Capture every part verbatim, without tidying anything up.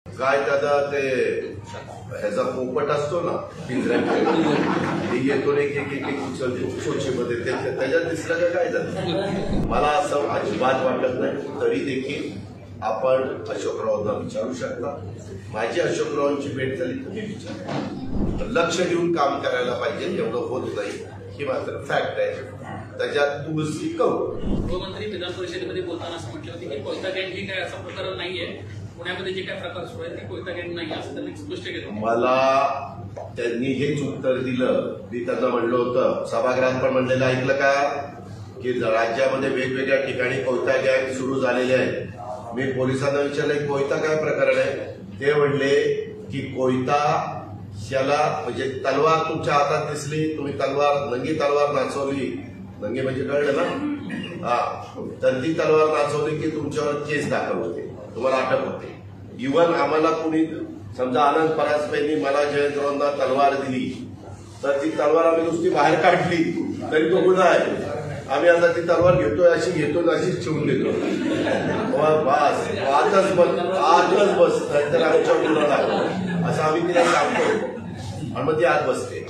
काय दादा ते ह्याचा पोपट असतो ना पिंजऱ्यामध्ये येतो एक एक एक एक उचलते शोचेमध्ये त्याच्यात दिसलं का काय झालं मला असं अजिबात वाटत नाही. तरी देखील आपण अशोकरावांना विचारू शकता. माझी अशोकरावांची भेट झाली तुम्ही विचारा. लक्ष देऊन काम करायला पाहिजे एवढं होत नाही ही मात्र फॅक्ट आहे. त्याच्यात तुळशी करू. गृहमंत्री विधान परिषदेमध्ये बोलताना असं म्हटलं होतं की कोयता गँग ही काय असं प्रकार नाहीये. पुण्यामध्ये जे काय प्रकार सुरू आहेत ते कोयता गँग नाही असं त्यांनी स्पष्ट केलं. मला त्यांनी हेच उत्तर दिलं. मी त्यांना म्हणलं होतं सभागृहात पण म्हणलेलं ऐकलं का की राज्यामध्ये वेगवेगळ्या ठिकाणी कोयता गँग सुरू झालेले आहेत. मी पोलिसांना विचारलं कोयता काय प्रकरण आहे. ते म्हणले की कोयता याला म्हणजे तलवार तुमच्या हातात दिसली तुम्ही तलवार नंगी तलवार नाचवली. नंगी म्हणजे कळलं ना हा तर ती तलवार नाचवली की तुमच्यावर केस दाखल होते तुम्हाला अटक होते. इव्हन आम्हाला कुणी समजा आनंद परांजपेंनी मला जयंतरावांना तलवार दिली तर ती तलवार आम्ही नुसती बाहेर काढली तरी तो गुन्हा आहे. आम्ही आता ती तलवार घेतोय अशी घेतो अशीच ठेवून देतो. बस आजच बस आजच बस तर आमच्या गुन्हा दाखव असं आम्ही तिला सांगतो आणि मग ती आत बसते.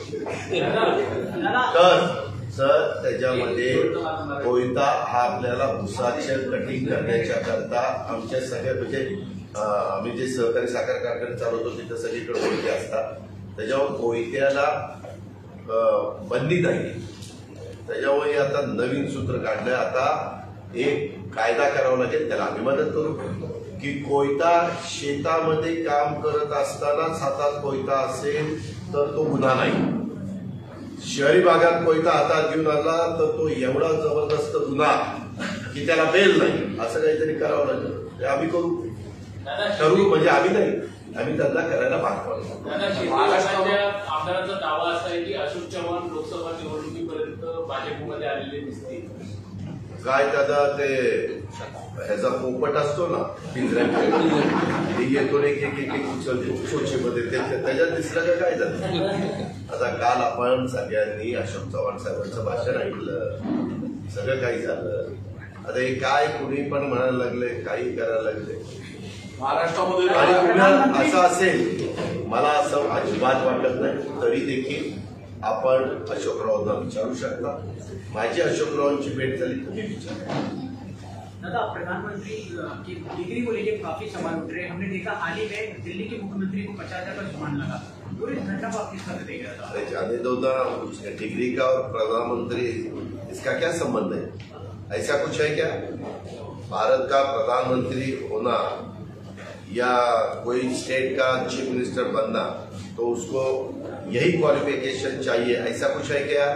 तर सर त्याच्यामध्ये कोयता हा आपल्याला ऊसाचे कटिंग करण्याच्या करता आमच्या सगळ्या म्हणजे आम्ही जे सहकारी साखर कारखाने चालवतो तिथं सगळीकडे कोयते असतात. त्याच्यावर कोयत्याला बंदी नाही. त्याच्यामुळे आता नवीन सूत्र काढलंय. आता एक कायदा करावा लागेल त्याला आम्ही मदत करू की कोयता शेतामध्ये काम करत असतानाच हातात कोयता असेल तर तो गुन्हा नाही. शहरी भागात कोयता हातात घेऊन आला तर तो एवढा जबरदस्त गुन्हा की त्याला बेल नाही. असं काहीतरी करावं लागेल. आम्ही करू करू म्हणजे आम्ही नाही आम्ही त्यांना करायला भाग पाडतो. आमदारांचा दावा असा आहे की अशोक चव्हाण लोकसभा निवडणुकीपर्यंत भाजपमध्ये आलेले दिसतील. काय दादा ते ह्याचा पोपट असतो ना पिंजऱ्यामध्ये येतो एक एक एक एक उचलते शोचेमध्ये त्याच्यात दिसलं का काय झालं. आता काल आपण सगळ्यांनी अशोक चव्हाण साहेबांचं भाषण ऐकलं सगळं काही झालं. आता हे काय कुणी पण म्हणायला लागले काही करायला लागले महाराष्ट्रामध्ये आणि असं असेल मला असं अजिबात वाटत नाही. तरी देखील आपण अशोकरावांना विचारू शकता. माझी अशोकरावांची भेट झाली तुम्ही विचारा. दादा प्रधानमंत्री की डिग्री को लेकर काफी सवाल उठ रहे हैं. हमने देखा हाल ही में दिल्ली के मुख्यमंत्री को पचास हजार का जुर्माना लगा. पूरी घटना को आप किस तरह देख रहे थे. अरे जाने दो ना डिग्री का और प्रधानमंत्री इसका क्या संबंध है. ऐसा कुछ है क्या. भारत का प्रधानमंत्री होना या कोई स्टेट का चीफ मिनिस्टर बनना तो उसको यही क्वालिफिकेशन चाहिए ऐसा कुछ है क्या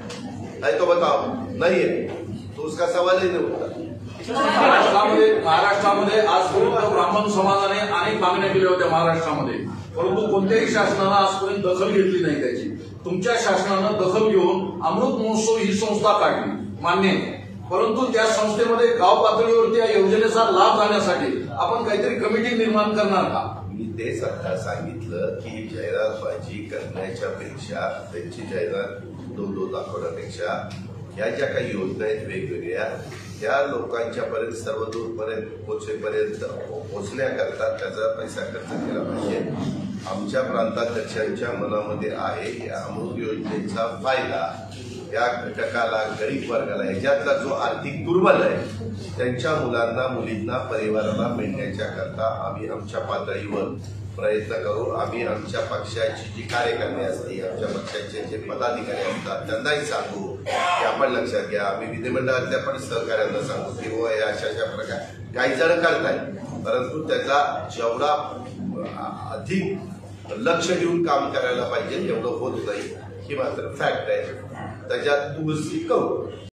है तो बताओ. नहीं है तो उसका सवाल ही नहीं होता. महाराष्ट्रामध्ये महाराष्ट्रामध्ये आजपर्यंत ब्राह्मण समाजाने अनेक मागण्या केल्या होत्या महाराष्ट्रामध्ये परंतु कोणत्याही शासनानं आजपर्यंत दखल घेतली नाही त्याची. तुमच्या शासनानं दखल घेऊन अमृत महोत्सव ही संस्था काढली मान्य आहे. परंतु त्या संस्थेमध्ये गाव पातळीवरती या योजनेचा लाभ जाण्यासाठी आपण काहीतरी कमिटी निर्माण करणार का. मी तेच आता सांगितलं की जाहिरातबाजी करण्याच्या पेक्षा त्यांची जाहिरात दोन दोन दाखवण्यापेक्षा ह्या ज्या काही योजना आहेत वेगवेगळ्या त्या लोकांच्या पर्यंत सर्व दूरपर्यंत पोहोचेपर्यंत पोहोचण्याकरता त्याचा पैसा खर्च केला पाहिजे. आमच्या प्रांताध्यक्षांच्या मनामध्ये आहे या अमृत योजनेचा फायदा या घटकाला गरीब वर्गाला ह्याच्यातला जो आर्थिक दुर्बल आहे त्यांच्या मुलांना मुलींना परिवाराला मिळण्याच्या करता आम्ही आमच्या पातळीवर प्रयत्न करू. आम्ही आमच्या पक्षाची जी कार्यकर्ते असतील आमच्या पक्षाचे जे पदाधिकारी असतात त्यांनाही सांगू की आपण लक्षात घ्या. आम्ही विधिमंडळातल्या पण सहकार्यांना सांगू की हो या अशा अशा प्रकारे काही जण करताय परंतु त्याचा जेवढा अधिक लक्ष देऊन काम करायला पाहिजे एवढं होत नाही ही मात्र फॅक्ट आहे. त्याच्यात तुळशी करू.